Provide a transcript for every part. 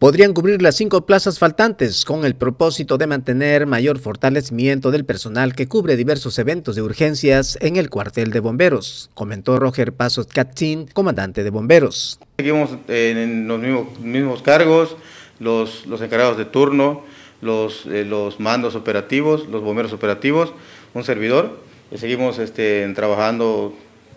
podrían cubrir las 5 plazas faltantes con el propósito de mantener mayor fortalecimiento del personal que cubre diversos eventos de urgencias en el cuartel de bomberos, comentó Roger Pasos Catzin, comandante de bomberos. Seguimos en los mismos cargos, los encargados de turno, los mandos operativos, los bomberos operativos, un servidor. Seguimos trabajando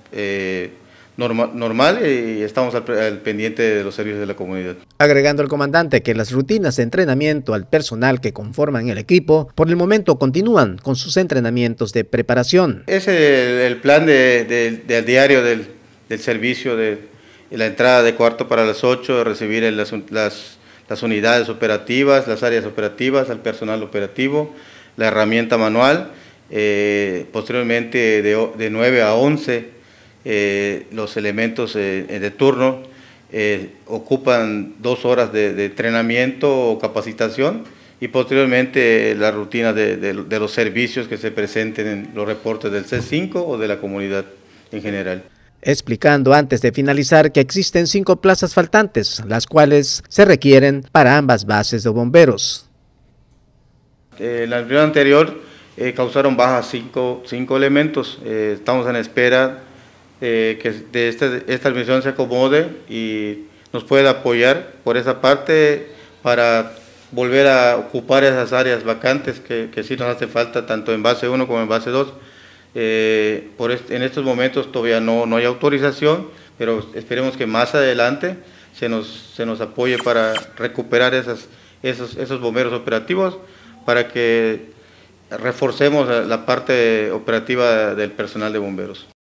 normal y estamos al pendiente de los servicios de la comunidad. Agregando el comandante que las rutinas de entrenamiento al personal que conforman el equipo por el momento continúan con sus entrenamientos de preparación. Es el plan del diario del servicio de la entrada de cuarto para las 8, recibir las unidades operativas, las áreas operativas, al personal operativo, la herramienta manual, posteriormente de 9 a 11 los elementos de turno ocupan 2 horas de entrenamiento o capacitación y posteriormente la rutina de los servicios que se presenten en los reportes del C5 o de la comunidad en general. Explicando antes de finalizar que existen 5 plazas faltantes, las cuales se requieren para ambas bases de bomberos. En la reunión anterior causaron bajas 5 elementos, estamos en espera que esta misión se acomode y nos pueda apoyar por esa parte para volver a ocupar esas áreas vacantes que sí nos hace falta tanto en base 1 como en base 2. En estos momentos todavía no hay autorización, pero esperemos que más adelante se nos apoye para recuperar esos bomberos operativos para que reforcemos la parte operativa del personal de bomberos.